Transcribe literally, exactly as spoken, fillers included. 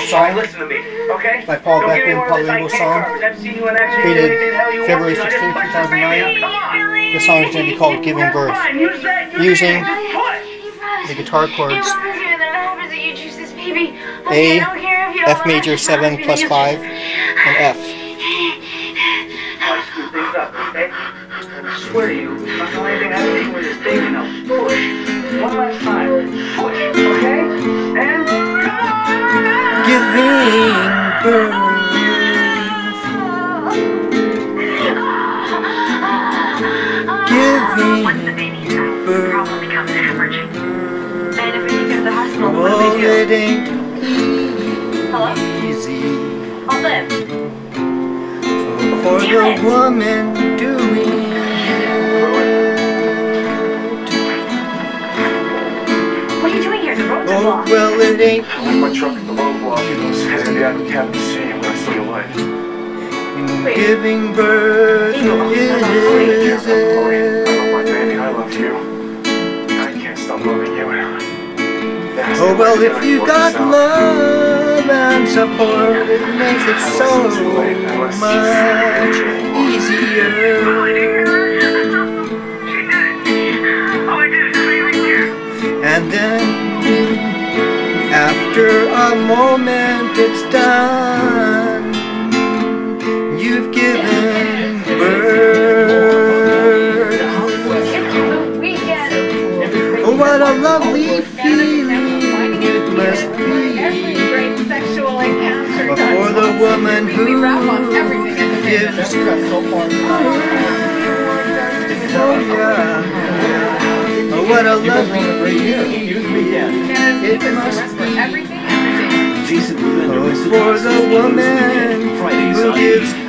song Listen to me, okay? by Paul Don't give me Beckman, one of those Palu psychic song, cards. I've seen you in action. created Anything the hell you want, February you know, just sixteenth, push two the thousand baby nine. out. Come on. The song is going to be called Giving Birth. Fine, use that. Use Using it. Just push. the guitar chords A, A, F major seven plus five, and F. I'll screw things up, okay? I swear to you, I'm not doing anything happening with this baby. Now push. One last time. Push, okay? And come on! Giving birth. Once the baby's out, the problem becomes hemorrhaging. And if we take it to the hospital, what Oh, do we do? it ain't Hello? easy I'll live. for Damn the it. woman doing it. What are you doing here? The roads are Oh, blocked. well, it ain't I left my truck at the roadblock. Headed to the Admiral Cabin to see him, but I still alive. giving birth is I love my it. baby, I love you. I can't stop loving you. Oh, well, if you got love and support, it makes it so much easier. And then, after a moment it's done, you've given birth. Oh, what a lovely feeling it must be. But for the woman who gives birth. Oh, yeah. Oh, what a lovely feeling it must be. Oh, for the woman who gives